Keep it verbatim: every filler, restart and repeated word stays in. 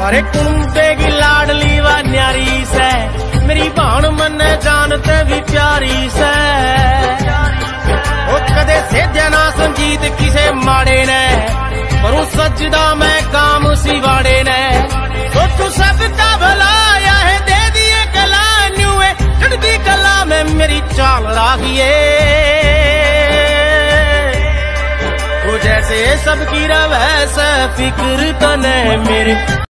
अरे कुंबे की लाडली व न्यारी से मेरी भाण मन जानते भी प्यारी से ओ कदे सेध्या ना संजीत किसे माड़े ने पर सजदा मैं काम सी वाड़े ने तो तू सबका भला या है दे दिए कला न्यूए चढ़ती कला में मेरी चाल राखिए वो जैसे सबकी रवैसे फिक्र तने मेरे